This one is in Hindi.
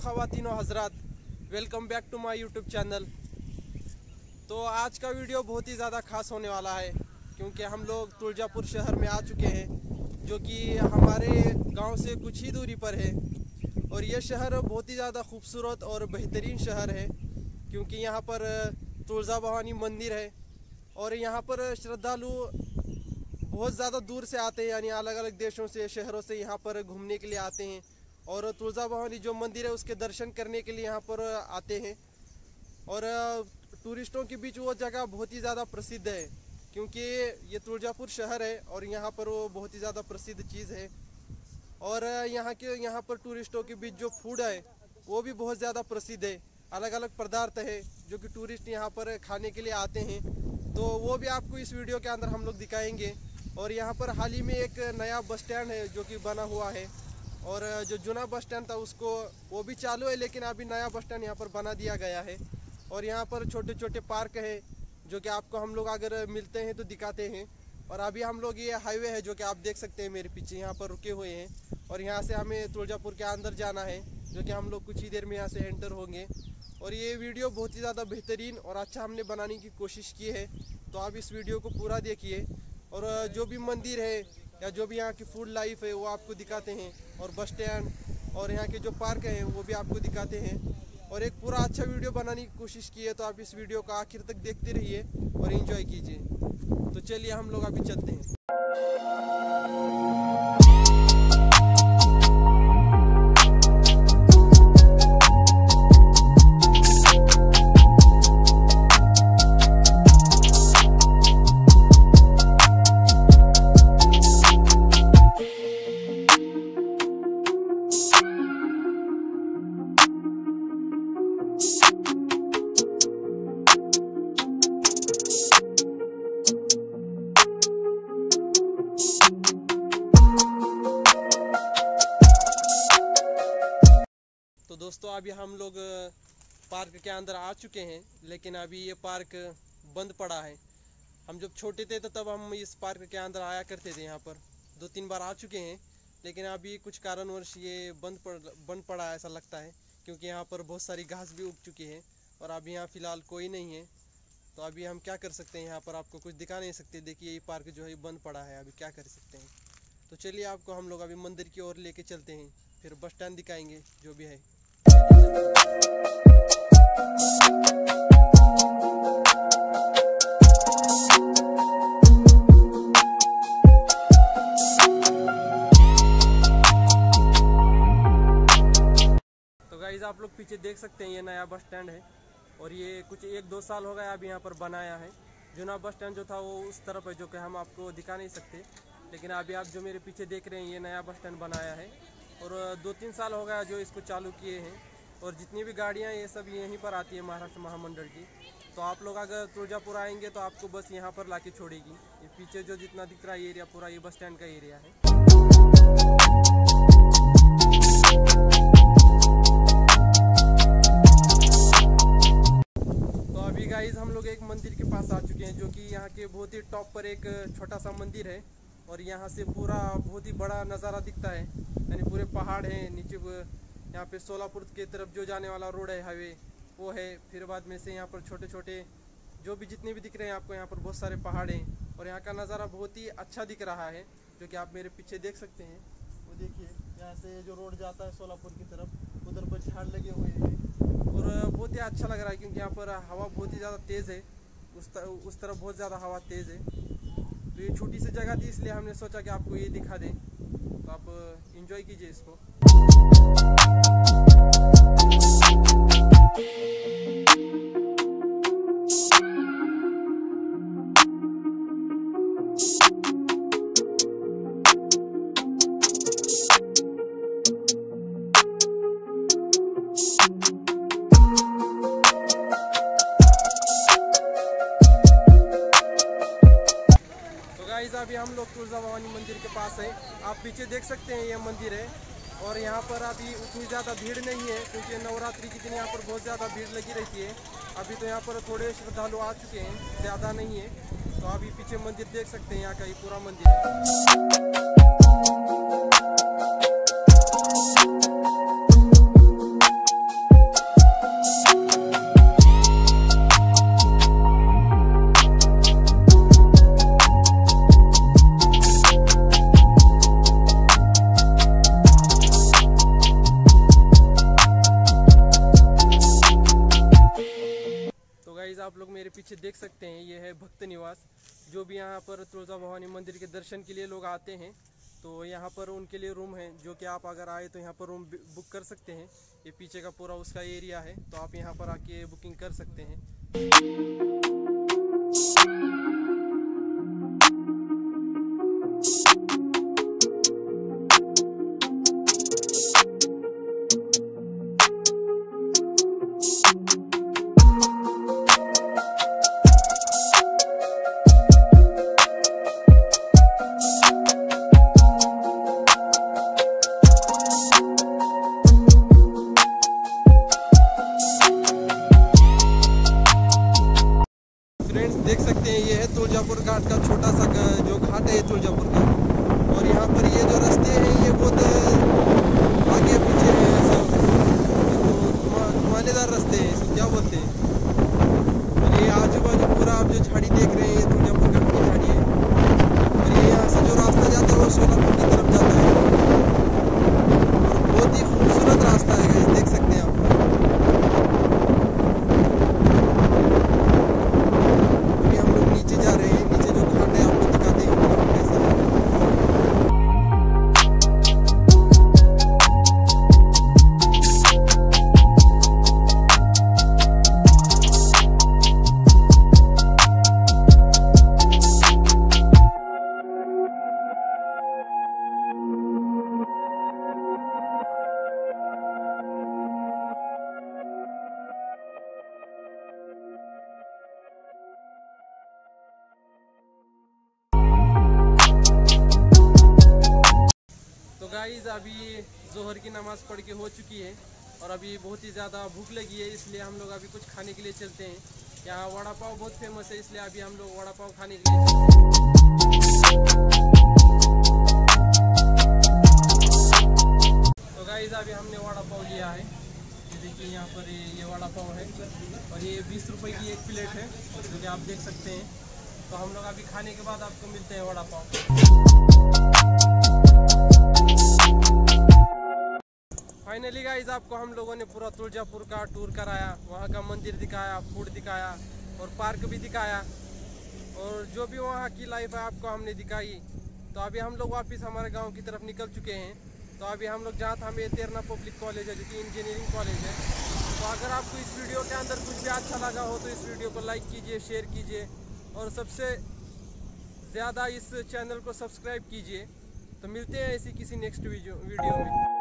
ख़वातीन व हज़रात, welcome back to my YouTube channel. तो आज का वीडियो बहुत ही ज़्यादा ख़ास होने वाला है क्योंकि हम लोग तुलजापुर शहर में आ चुके हैं, जो कि हमारे गांव से कुछ ही दूरी पर है। और ये शहर बहुत ही ज़्यादा खूबसूरत और बेहतरीन शहर है क्योंकि यहाँ पर तुलजा भवानी मंदिर है और यहाँ पर श्रद्धालु बहुत ज़्यादा दूर से आते हैं, यानी अलग अलग देशों से, शहरों से यहाँ पर घूमने के लिए आते हैं। और तुलजा भवानी जो मंदिर है उसके दर्शन करने के लिए यहाँ पर आते हैं। और टूरिस्टों के बीच वो जगह बहुत ही ज़्यादा प्रसिद्ध है क्योंकि ये तुलजापुर शहर है और यहाँ पर वो बहुत ही ज़्यादा प्रसिद्ध चीज़ है। और यहाँ पर टूरिस्टों के बीच जो फूड है वो भी बहुत ज़्यादा प्रसिद्ध है। अलग अलग पदार्थ है जो कि टूरिस्ट यहाँ पर खाने के लिए आते हैं, तो वो भी आपको इस वीडियो के अंदर हम लोग दिखाएंगे। और यहाँ पर हाल ही में एक नया बस स्टैंड है जो कि बना हुआ है, और जो जुना बस स्टैंड था उसको वो भी चालू है, लेकिन अभी नया बस स्टैंड यहाँ पर बना दिया गया है। और यहाँ पर छोटे छोटे पार्क है जो कि आपको हम लोग अगर मिलते हैं तो दिखाते हैं। और अभी हम लोग ये हाईवे है जो कि आप देख सकते हैं मेरे पीछे, यहाँ पर रुके हुए हैं। और यहाँ से हमें तुलजापुर के अंदर जाना है, जो कि हम लोग कुछ ही देर में यहाँ से एंटर होंगे। और ये वीडियो बहुत ही ज़्यादा बेहतरीन और अच्छा हमने बनाने की कोशिश की है, तो आप इस वीडियो को पूरा देखिए। और जो भी मंदिर है या जो भी यहाँ की फूड लाइफ है वो आपको दिखाते हैं, और बस स्टैंड और यहाँ के जो पार्क हैं वो भी आपको दिखाते हैं। और एक पूरा अच्छा वीडियो बनाने की कोशिश की है, तो आप इस वीडियो को आखिर तक देखते रहिए और एंजॉय कीजिए। तो चलिए हम लोग अभी चलते हैं। तो दोस्तों अभी हम लोग पार्क के अंदर आ चुके हैं, लेकिन अभी ये पार्क बंद पड़ा है। हम जब छोटे थे तो तब हम इस पार्क के अंदर आया करते थे। यहाँ पर 2-3 बार आ चुके हैं, लेकिन अभी कुछ कारणवश ये बंद पड़ा है ऐसा लगता है, क्योंकि यहाँ पर बहुत सारी घास भी उग चुकी है और अभी यहाँ फ़िलहाल कोई नहीं है। तो अभी हम क्या कर सकते हैं, यहाँ पर आपको कुछ दिखा नहीं सकते। देखिए ये पार्क जो है बंद पड़ा है, अभी क्या कर सकते हैं। तो चलिए आपको हम लोग अभी मंदिर की ओर लेके चलते हैं, फिर बस स्टैंड दिखाएंगे जो भी है। तो गाइस आप लोग पीछे देख सकते हैं ये नया बस स्टैंड है, और ये कुछ 1-2 साल हो गया अभी यहाँ पर बनाया है। जुना बस स्टैंड जो था वो उस तरफ है, जो कि हम आपको दिखा नहीं सकते। लेकिन अभी आप जो मेरे पीछे देख रहे हैं ये नया बस स्टैंड बनाया है, और 2-3 साल हो गया जो इसको चालू किए हैं। और जितनी भी गाड़ियाँ ये सब यहीं पर आती है महाराष्ट्र महामंडल की। तो आप लोग अगर तुलजापुर आएंगे तो आपको बस यहाँ पर लाके छोड़ेगी। ये पीछे जो जितना दिख रहा है एरिया पूरा ये बस स्टैंड का एरिया है। तो अभी गाइस हम लोग एक मंदिर के पास आ चुके हैं, जो कि यहाँ के बहुत ही टॉप पर एक छोटा सा मंदिर है। और यहाँ से पूरा बहुत ही बड़ा नज़ारा दिखता है, यानी पूरे पहाड़ हैं नीचे। यहाँ पे सोलापुर के तरफ जो जाने वाला रोड है, हाईवे वो है। फिर बाद में से यहाँ पर छोटे छोटे जो भी जितने भी दिख रहे हैं आपको, यहाँ पर बहुत सारे पहाड़ हैं। और यहाँ का नज़ारा बहुत ही अच्छा दिख रहा है, जो कि आप मेरे पीछे देख सकते हैं। वो देखिए यहाँ से जो रोड जाता है सोलापुर की तरफ, उधर पर झाड़ लगे हुए हैं और बहुत ही अच्छा लग रहा है, क्योंकि यहाँ पर हवा बहुत ही ज़्यादा तेज़ है। उस तरफ बहुत ज़्यादा हवा तेज़ है। तो ये छोटी सी जगह थी, इसलिए हमने सोचा कि आपको ये दिखा दें, तो आप इंजॉय कीजिए इसको। अभी हम लोग तुलजा भवानी मंदिर के पास है। आप पीछे देख सकते हैं ये मंदिर है, और यहाँ पर अभी उतनी ज़्यादा भीड़ नहीं है क्योंकि नवरात्रि के दिन यहाँ पर बहुत ज़्यादा भीड़ लगी रहती है। अभी तो यहाँ पर थोड़े श्रद्धालु आ चुके हैं, ज़्यादा नहीं है। तो अभी पीछे मंदिर देख सकते हैं, यहाँ का ये पूरा मंदिर है। पीछे देख सकते हैं ये है भक्त निवास। जो भी यहाँ पर तुलजा भवानी मंदिर के दर्शन के लिए लोग आते हैं तो यहाँ पर उनके लिए रूम है, जो कि आप अगर आए तो यहाँ पर रूम बुक कर सकते हैं। ये पीछे का पूरा उसका एरिया है, तो आप यहाँ पर आके बुकिंग कर सकते हैं। फ्रेंड्स देख सकते हैं ये है तुलजापुर घाट का छोटा सा जो घाट है तुलजापुर का। और यहाँ पर ये जो रास्ते हैं ये बहुत आगे पीछे घुमानेदार रास्ते हैं, इसको क्या बोलते हैं। और ये आजू बाजू पूरा आप जो झाड़ी देख रहे हैं ये तुलजापुर घाट की झाड़ी है। और ये यहाँ से जो रास्ता जाता है वो सोलापुर की तरफ जाता है। और बहुत ही खूबसूरत रास्ता है गाइस, देख सकते हैं आप। तो गाइस अभी जोहर की नमाज़ पढ़ के हो चुकी है और अभी बहुत ही ज़्यादा भूख लगी है, इसलिए हम लोग अभी कुछ खाने के लिए चलते हैं। यहाँ वड़ा पाव बहुत फेमस है, इसलिए अभी हम लोग वड़ा पाव खाने के लिए चलते हैं। तो गाइस अभी हमने वड़ा पाव लिया है, ये देखिए यहाँ पर ये वड़ा पाव है और ये 20 रुपये की एक प्लेट है, जो कि आप देख सकते हैं। तो हम लोग अभी खाने के बाद आपको मिलते हैं वड़ा पाव। फाइनली गाइस आपको हम लोगों ने पूरा तुलजापुर का टूर कराया, वहाँ का मंदिर दिखाया, फूड दिखाया और पार्क भी दिखाया, और जो भी वहाँ की लाइफ है आपको हमने दिखाई। तो अभी हम लोग वापस हमारे गांव की तरफ निकल चुके हैं। तो अभी हम लोग जहाँ था हमें तेरना पब्लिक कॉलेज है, जो कि इंजीनियरिंग कॉलेज है। तो अगर आपको इस वीडियो के अंदर कुछ भी अच्छा लगा हो तो इस वीडियो को लाइक कीजिए, शेयर कीजिए और सबसे ज़्यादा इस चैनल को सब्सक्राइब कीजिए। तो मिलते हैं ऐसी किसी नेक्स्ट वीडियो में।